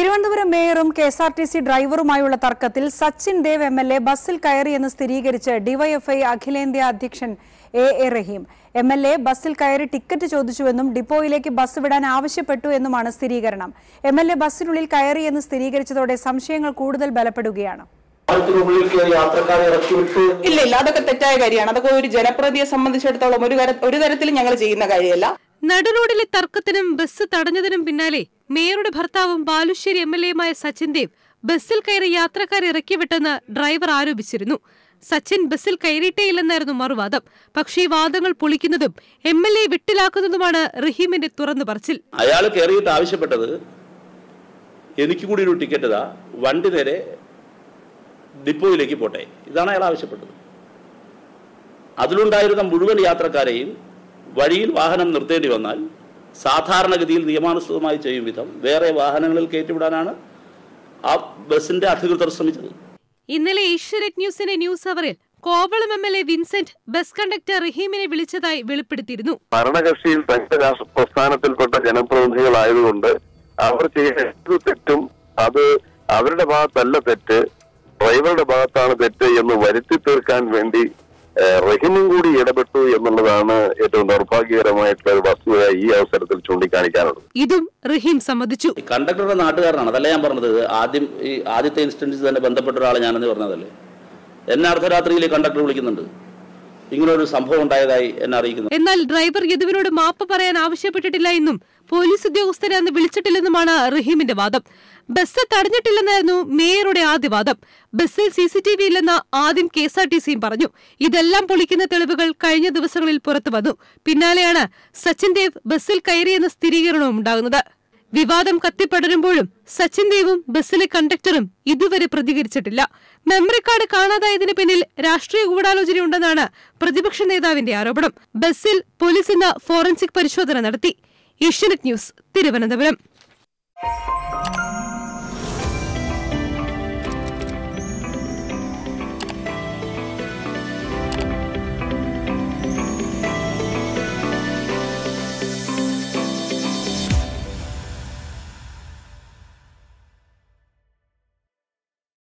Thiruvananthapuram മേയറും KSRTC ഡ്രൈവറുമായുള്ള തർക്കത്തിൽ Sachin Dev MLA ബസ്സിൽ കയറിയെന്ന് സ്ഥിരീകരിച്ച് ഡിവൈഎഫ്ഐ അഖിലേന്ത്യാ അധ്യക്ഷൻ എ റഹീം. എംഎൽഎ ബസ്സിൽ കയറി ടിക്കറ്റ് ചോദിച്ചുവെന്നും ഡിപ്പോയിലേക്ക് ബസ് വിടാൻ ആവശ്യപ്പെട്ടു എന്നുമാണ് സ്ഥിരീകരണം. എംഎൽഎ ബസ്സിനുള്ളിൽ കയറിയെന്ന് സ്ഥിരീകരിച്ചതോടെ സംശയങ്ങൾ കൂടുതൽ ബലപ്പെടുകയാണ്. ഇല്ല, അതൊക്കെ തെറ്റായ കാര്യമാണ്. അതൊക്കെ ഒരു ജനപ്രതിയെ സംബന്ധിച്ചിടത്തോളം ഒരു തരത്തിലും ഞങ്ങൾ ചെയ്യുന്ന കാര്യമല്ല. നടുറോഡിലെ തർക്കത്തിനും ബസ് തടഞ്ഞതിനും പിന്നാലെ മേയറുടെ ഭർത്താവും ബാലുശ്ശേരി എംഎൽഎയുമായ സച്ചിൻ ദേവ് ബസ്സിൽ കയറി യാത്രക്കാരെ ഇറക്കിവിട്ടെന്ന് ഡ്രൈവർ ആരോപിച്ചിരുന്നു. സച്ചിൻ ബസ്സിൽ കയറിയിട്ടേയില്ലെന്നായിരുന്നു മറുവാദം. പക്ഷേ ഈ വാദങ്ങൾ പൊളിക്കുന്നതും എംഎൽഎ വിട്ടിലാക്കുന്നതുമാണ് റഹീമിന്റെ തുറന്നു പറച്ചിൽ. അയാൾ കയറിയിട്ട് ആവശ്യപ്പെട്ടത് എനിക്ക് കൂടി ഒരു ടിക്കറ്റ് ഇതാ, വണ്ടി നേരെ ഡിപ്പോയിലേക്ക് പോട്ടെ, ഇതാണ് അയാൾ ആവശ്യപ്പെട്ടത്. അതിലുണ്ടായിരുന്ന മുഴുവൻ യാത്രക്കാരെയും വഴിയിൽ വാഹനം നിർത്തേണ്ടി വന്നാൽ സാധാരണഗതിയിൽ നിയമാനുസൃതമായി ചെയ്യും വിധം വേറെ വാഹനങ്ങളിൽ കയറ്റിവിടാനാണ് ആ ബസിന്റെ അധികൃതർ ശ്രമിച്ചത്. ഇന്നലെ ഏഷ്യാനെറ്റ് ന്യൂസിന്റെ ന്യൂസ് അവറിൽ Kovalam MLA Vincent bus conductor റഹീമിനെ വിളിച്ചതായി വെളിപ്പെടുത്തിയിരുന്നു. ഭരണകക്ഷിയിൽ സംഘരാഷ്ട്ര പ്രസ്ഥാനത്തിൽപ്പെട്ട ജനപ്രതിനിധികളായതുകൊണ്ട് അവർ ചെയ്യുന്ന തെറ്റും അത് അവരുടെ ഭാഗത്തല്ല തെറ്റ്, ഡ്രൈവറുടെ ഭാഗത്താണ് തെറ്റ് എന്ന് വരുത്തി തീർക്കാൻ വേണ്ടി റഹീമും കൂടി ഇടപെട്ടു എന്നുള്ളതാണ് ഏറ്റവും ദൗർഭാഗ്യകരമായിട്ടുള്ള ഒരു വസ്തുത ഈ അവസരത്തിൽ ചൂണ്ടിക്കാണിക്കാനുള്ളത്. ഇതും റഹീം സമ്മതിച്ചു. കണ്ടക്ടറുടെ നാട്ടുകാരനാണ്, അതല്ല ഞാൻ പറഞ്ഞത്. ആദ്യത്തെ ഇൻസ്റ്റൻസിൽ തന്നെ ബന്ധപ്പെട്ട ഒരാളെ ഞാനെന്ന് പറഞ്ഞതല്ലേ. എന്നെ അർദ്ധരാത്രിയിൽ കണ്ടക്ടർ വിളിക്കുന്നുണ്ട്, ഇങ്ങനൊരു സംഭവം ഉണ്ടായതായി എന്നെ അറിയിക്കുന്നു. എന്നാൽ ഡ്രൈവർ യദുവിനോട് മാപ്പ് പറയാൻ ആവശ്യപ്പെട്ടിട്ടില്ല എന്നും പോലീസ് ഉദ്യോഗസ്ഥരെ അന്ന് വിളിച്ചിട്ടില്ലെന്നുമാണ് റഹീമിന്റെ വാദം. ബസ് തടഞ്ഞിട്ടില്ലെന്നായിരുന്നു മേയറുടെ ആദ്യ വാദം. ബസ്സിൽ CCTV ഇല്ലെന്ന് ആദ്യം കെഎസ്ആർടിസിയും പറഞ്ഞു. ഇതെല്ലാം പൊളിക്കുന്ന തെളിവുകൾ കഴിഞ്ഞ ദിവസങ്ങളിൽ പുറത്തു വന്നു. പിന്നാലെയാണ് സച്ചിൻ ദേവ് ബസ്സിൽ കയറിയെന്ന സ്ഥിരീകരണവും ഉണ്ടാകുന്നത്. വിവാദം കത്തിപ്പടരുമ്പോഴും സച്ചിൻ ദേവും ബസ്സിലെ കണ്ടക്ടറും ഇതുവരെ പ്രതികരിച്ചിട്ടില്ല. മെമ്മറി കാർഡ് കാണാതായതിന് പിന്നിൽ രാഷ്ട്രീയ ഗൂഢാലോചനയുണ്ടെന്നാണ് പ്രതിപക്ഷ നേതാവിന്റെ ആരോപണം. ബസ്സിൽ പോലീസ് ഇന്ന് ഫോറൻസിക് പരിശോധന നടത്തി. ഏഷ്യാനെറ്റ് ന്യൂസ്, തിരുവനന്തപുരം.